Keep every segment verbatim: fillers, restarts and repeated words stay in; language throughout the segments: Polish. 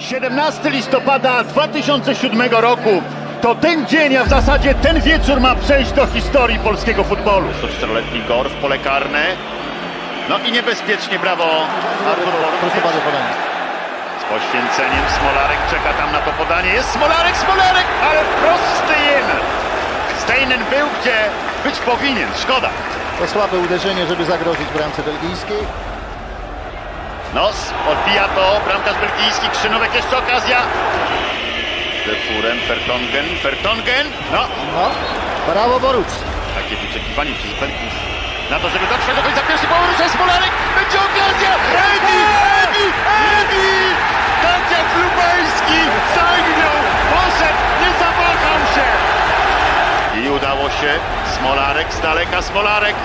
siedemnastego listopada dwa tysiące siódmego roku to ten dzień, a w zasadzie ten wieczór ma przejść do historii polskiego futbolu. czteroletni Gor w pole karne. No i niebezpiecznie, brawo Artur Proszę bardzo, podanie. Z poświęceniem Smolarek czeka tam na to podanie. Jest Smolarek, Smolarek, ale wprost Steinen. Steinen był, gdzie być powinien. Szkoda. To słabe uderzenie, żeby zagrozić bramce belgijskiej. No, odbija to bramkarz belgijski. Krzynówek, jeszcze okazja. Furem, Fertongen, Fertongen. No. No, brawo Boruc. Takie wyczekiwanie przez Belgów na to, żeby dotrwać do końca pierwszy połowy. Rusza Smolarek. Będzie okazja. Emi, Emi, Emi. Tak jak Lubański zagnął, poszedł, nie zawahał się. I udało się. Smolarek z daleka, Smolarek.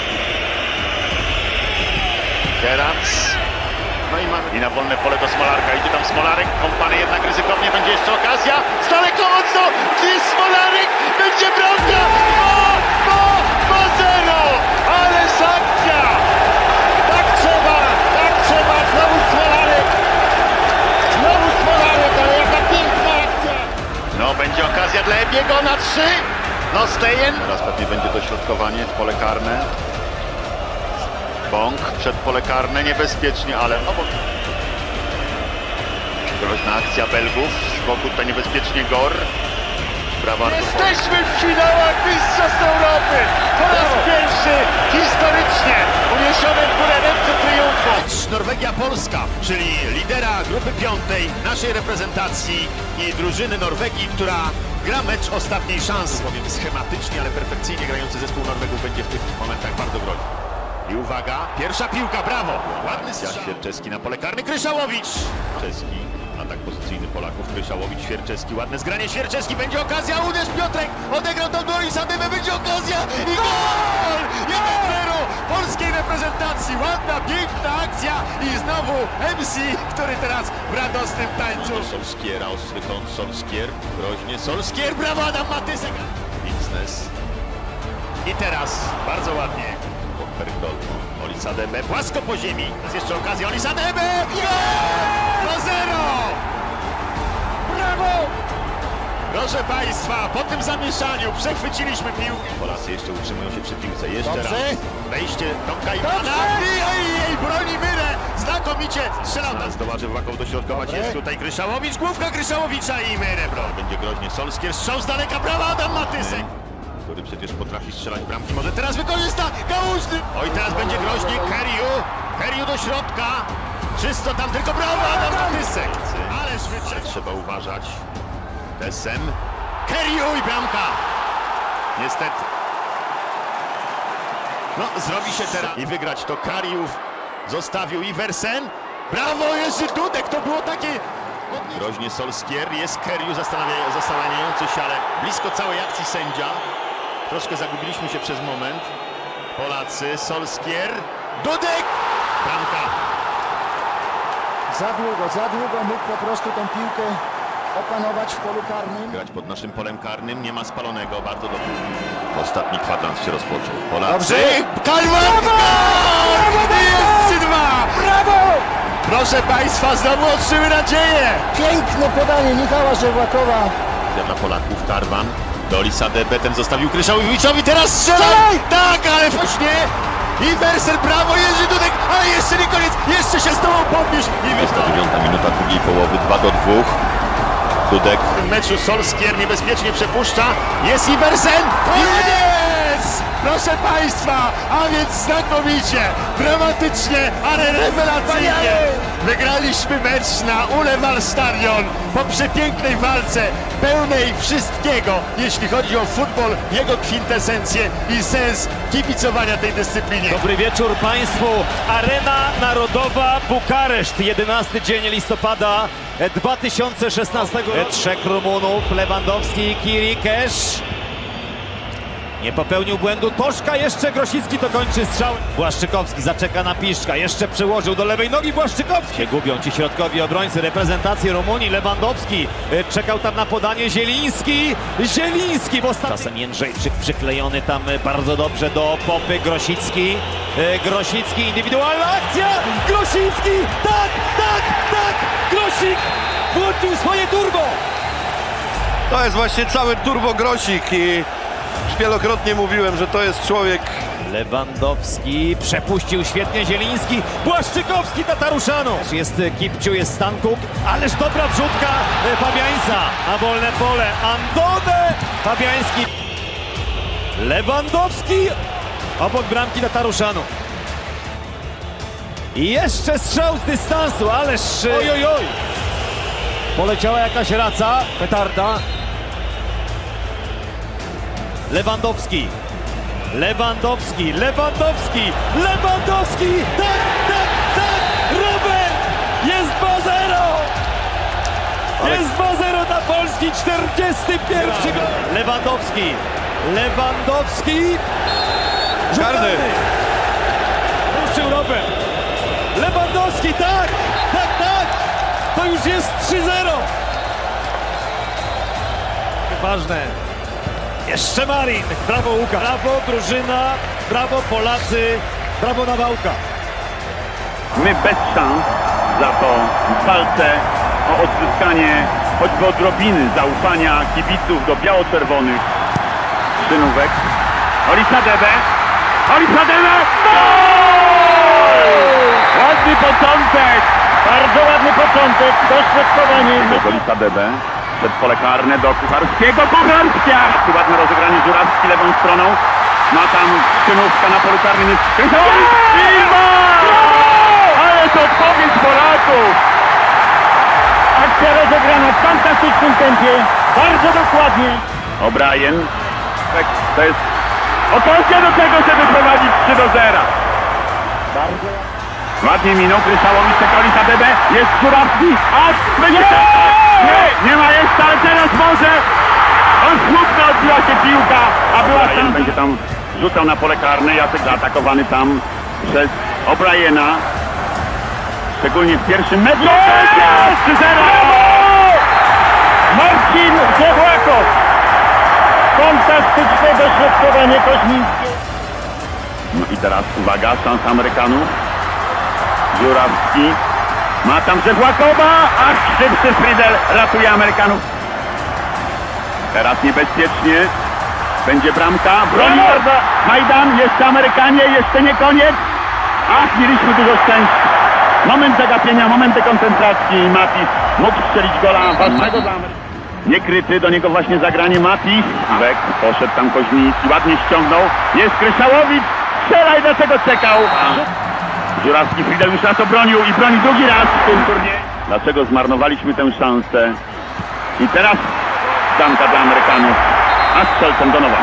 Teraz. No i mamy. I na wolne pole do Smolarka. Idzie tam Smolarek. Kompany jednak ryzykownie. Będzie jeszcze okazja. Z daleko mocno. Gdzie jest Smolarek? Będzie bramka. O, o, o, zero. Ale sankcja. Tak trzeba. Tak trzeba. Znowu Smolarek. Znowu Smolarek. Ale jaka piękna akcja. No, będzie okazja dla Ebiego na trzy. No, Stejen. Teraz pewnie będzie dośrodkowanie w pole karne. Bąk przed pole karne, niebezpiecznie, ale obok. Groźna akcja Belgów, z boku tutaj niebezpiecznie Gor. Brawo, jesteśmy w finałach Mistrzostw Europy! Po raz pierwszy historycznie uniesione w górę ręce triumfu. Norwegia-Polska, czyli lidera grupy piątej naszej reprezentacji i drużyny Norwegii, która gra mecz ostatniej szansy. Powiem schematycznie, ale perfekcyjnie grający zespół Norwegów będzie w tych momentach bardzo groźny. I uwaga, pierwsza piłka, brawo! Ładny strzał. Świerczewski na pole karne, Kryszałowicz! Czeski, atak pozycyjny Polaków, Kryszałowicz, Świerczewski, ładne zgranie, Świerczewski, będzie okazja, uderz Piotrek! Odegrał do Dorisa Dybę, będzie okazja i gol! jeden zero polskiej reprezentacji, ładna, piękna akcja i znowu M C, który teraz w radosnym tańcu. Solskiera, ostry kąt, Solskier, groźnie, Solskier, brawo Adam Matysek! Winsnes. I teraz, bardzo ładnie. Olisadebe, płasko po ziemi. Jest jeszcze okazja, Olisadebe! do zero! Brawo! Proszę Państwa, po tym zamieszaniu przechwyciliśmy piłkę. Polacy jeszcze utrzymują się przy piłce. Jeszcze Dobrze. raz. Wejście Tomka Iwana. I broni Myrę. Znakomicie strzelał. Teraz zobaczy Włakow dośrodkować. Dobre. Jest tutaj Kryszałowicz. Główka Kryszałowicza i Myrę. Będzie groźnie Solskier. Strzał z daleka. Brawa Adam Matysek. Który przecież potrafi strzelać bramki, może teraz wykorzysta Kałużny! Oj, teraz będzie groźnie Keriu, Keriu do środka, czysto tam, tylko brawo, Adam Matysek! Ależ wyczek, trzeba uważać. Tesem, Keriu i bramka! Niestety. No, zrobi się teraz i wygrać to Kariów, zostawił Iversen, brawo, Jerzy Dudek, to było takie... Groźnie Solskier, jest Keriu zastanawiający się, ale blisko całej akcji sędzia. Troszkę zagubiliśmy się przez moment. Polacy, Solskier, Dudek! Bramka. Za długo, za długo mógł po prostu tą piłkę opanować w polu karnym. Grać pod naszym polem karnym, nie ma spalonego, bardzo dobrze. Ostatni kwadrans się rozpoczął. Polacy, Kalman! Jest trzy dwa! Brawo! Proszę Państwa, znowu otrzymy nadzieję! Piękne podanie Michała Żewłakowa. Dla Polaków, Karwan. Do Olisadebe, ten zostawił Kryszałowiczowi, teraz strzela! Tak, ale właśnie! Iversen, brawo, Jerzy Dudek, ale jeszcze nie koniec, jeszcze się zdołał podnieść! dwudziesta dziewiąta minuta drugiej połowy, dwa do dwóch. Dudek. W meczu Solskier niebezpiecznie przepuszcza, jest Iversen! Koniec! Proszę Państwa, a więc znakomicie, dramatycznie, ale rewelacyjnie wygraliśmy mecz na Ulewal Stadion po przepięknej walce, pełnej wszystkiego, jeśli chodzi o futbol, jego kwintesencję i sens kibicowania tej dyscyplinie. Dobry wieczór Państwu. Arena Narodowa Bukareszt, jedenasty dzień listopada dwa tysiące szesnastego roku. Trzech Rumunów, Lewandowski, Kirikesz. Nie popełnił błędu, Toszka, jeszcze Grosicki to kończy strzał. Błaszczykowski zaczeka na Piszczka, jeszcze przełożył do lewej nogi Błaszczykowski. Gubią ci środkowi obrońcy reprezentacji Rumunii, Lewandowski czekał tam na podanie, Zieliński, Zieliński w ostatnim... Czasem Jędrzejczyk przyklejony tam bardzo dobrze do Popy, Grosicki, Grosicki, indywidualna akcja, Grosicki, tak, tak, tak, Grosik! włączył swoje turbo. To jest właśnie cały turbogrosik i już wielokrotnie mówiłem, że to jest człowiek. Lewandowski przepuścił świetnie Zieliński, Błaszczykowski Tataruszanu. Jest Kipciu, jest Stankuk, ależ dobra wrzutka Fabiańca, a wolne pole Andone, Fabiański. Lewandowski obok bramki Tataruszanu. I jeszcze strzał z dystansu, ależ... Oj, oj, oj. Poleciała jakaś raca, petarda. Lewandowski. Lewandowski, Lewandowski, Lewandowski! Tak, tak, tak! Robert! Jest dwa zero! Jest dwa zero dla Polski, czterdziesty pierwszy gol! Lewandowski, Lewandowski! Czarny! Ruszył Robert! Lewandowski, tak! Tak, tak! To już jest trzy zero! Ważne. Jeszcze Marin, brawo Łukasz, brawo drużyna, brawo Polacy, brawo Nawałka. My bez szans, za to w walce o odzyskanie choćby odrobiny zaufania kibiców do biało-czerwonych szynówek. Olisadebe! Olisadebe! Ładny początek! Bardzo ładny początek! Dośrodkowanie! Olisadebe przed pole karne do Kucharskiego. Kucharska! Tu ładne rozegranie, Żurawski lewą stroną. Ma tam szynówka na polu karnym. Jest Silva! Ale to odpowiedź Polaków! Akcja rozegrana w fantastycznym tempie. Bardzo dokładnie. O'Brien. To jest okazja do tego, żeby prowadzić trzy do zera. Bardzo ładnie minął Kryszałowicz, Olisadebe. Jest Żurawski. A będzie... Nie, nie ma jeszcze, ale teraz może. On smutno odbiła się piłka, a była tam. Będzie tam rzucał na pole karne. Jacek zaatakowany tam przez O'Briena. Szczególnie w pierwszym meczu. trzy zero! Marcin Zewłakow. Fantastyczne dośrodkowanie Koźmińskie. No i teraz uwaga, szansa Amerykanów. Żurawski. Ma tam Zewłakowa, a szybszy Friedel ratuje Amerykanów. Teraz niebezpiecznie. Będzie bramka. Broni Majdan, jeszcze Amerykanie, jeszcze nie koniec. Ach, mieliśmy dużo szczęścia. Moment zagapienia, moment dekoncentracji. Matis mógł strzelić gola ważnego dla Amerykanów. Niekryty, do niego właśnie zagranie Matis. Wek, poszedł tam Koźmiński, ładnie ściągnął. Jest Kryszałowicz. Strzelaj, dlaczego czekał. Żurawski, Friedel już raz to bronił i broni drugi raz w tym turnieju. Dlaczego zmarnowaliśmy tę szansę? I teraz bramka dla Amerykanów, a strzelcem Donovan.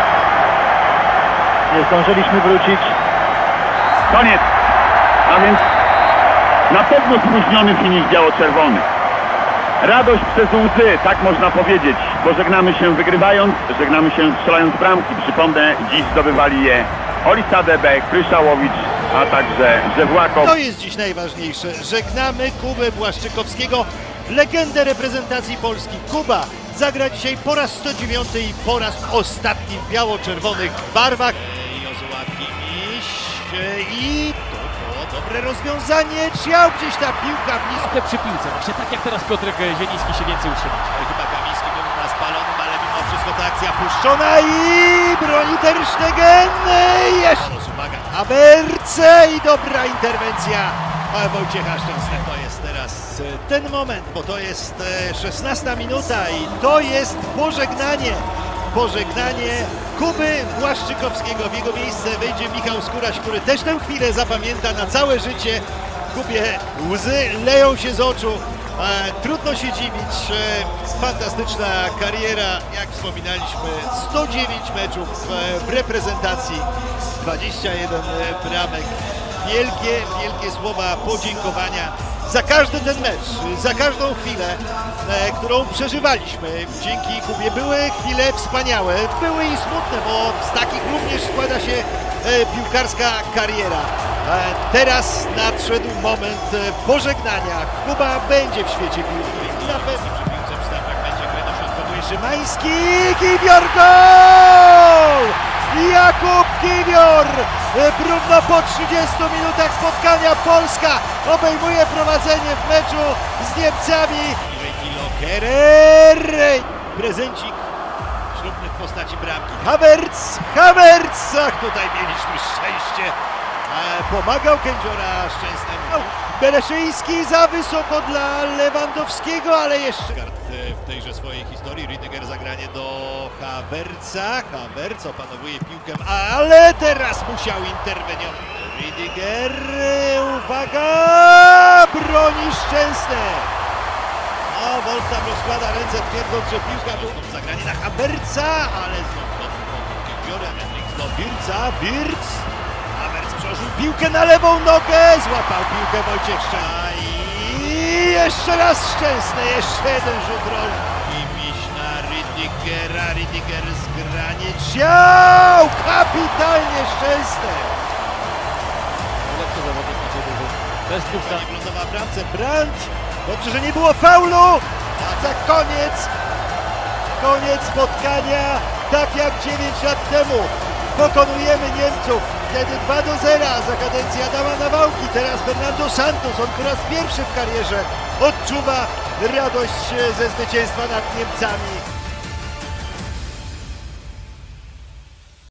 Nie zdążyliśmy wrócić. Koniec. A więc na pewno spóźniony finisz biało-czerwony. Radość przez łzy, tak można powiedzieć. Bo żegnamy się wygrywając, żegnamy się strzelając bramki. Przypomnę, dziś zdobywali je Olisadebe, Kryszałowicz, a także Zewłakow. To jest dziś najważniejsze. Żegnamy Kubę Błaszczykowskiego, legendę reprezentacji Polski. Kuba zagra dzisiaj po raz sto dziewiąty i po raz ostatni w biało-czerwonych barwach. Jozua Kimiś i to było dobre rozwiązanie. Chciał gdzieś ta piłka blisko przy piłce, właśnie tak jak teraz Piotrek Zieliński się więcej utrzymać. Chyba Kamiński był na spalonym, ale mimo wszystko ta akcja puszczona i broni Ter Stegen. Jeszcze uwaga, Hawerce i dobra interwencja Wojciecha Szczęsnego. To jest teraz ten moment, bo to jest szesnasta minuta i to jest pożegnanie. Pożegnanie Kuby Błaszczykowskiego. W jego miejsce wejdzie Michał Skóraś, który też tę chwilę zapamięta na całe życie. Kubie łzy leją się z oczu. E, trudno się dziwić. E, fantastyczna kariera, jak wspominaliśmy, sto dziewięć meczów e, w reprezentacji, dwadzieścia jeden bramek. Wielkie, wielkie słowa podziękowania za każdy ten mecz, za każdą chwilę, e, którą przeżywaliśmy. Dzięki Kubie były chwile wspaniałe, były i smutne, bo z takich również składa się e, piłkarska kariera. E, teraz nadszedł moment e, pożegnania. Kuba będzie w świecie piłki. Na pewno przy piłce w stawach będzie grę dośrodkowuje Szymański. Kiwior gol! Jakub Kiwior! Równo po trzydziestu minutach spotkania Polska obejmuje prowadzenie w meczu z Niemcami. Kerer! Prezencik ślubny w postaci bramki. Havertz! Havertz! Ach, tutaj mieliśmy szczęście. E, pomagał Kędziora Szczęsnemu. Bereszyński za wysoko dla Lewandowskiego, ale jeszcze w tejże swojej historii. Rüdiger zagranie do Havertza. Havertz opanowuje piłkę, ale teraz musiał interweniować. Rüdiger, uwaga! Broni Szczęsny. A Wolf tam rozkłada ręce, twierdząc, że piłka była zagranie na Havertza, ale znów do Kędziora, Hendricks do Wirtza. Wirtz. Havertz przełożył piłkę na lewą nogę, złapał piłkę Wojciech Szczęsny i jeszcze raz Szczęsny, jeszcze jeden rzut rożny. I miś na Rüdigera, Rüdiger zgranie ciał, kapitalnie Szczęsny. Lepszy zawodnik na ciebie. Też dwóch Nie wyglądała w bramce, Brandt, dobrze, że nie było faulu, a za koniec, koniec spotkania, tak jak dziewięć lat temu. Pokonujemy Niemców, wtedy dwa do zera za kadencji Adama Nawałki, teraz Fernando Santos, on po raz pierwszy w karierze odczuwa radość ze zwycięstwa nad Niemcami.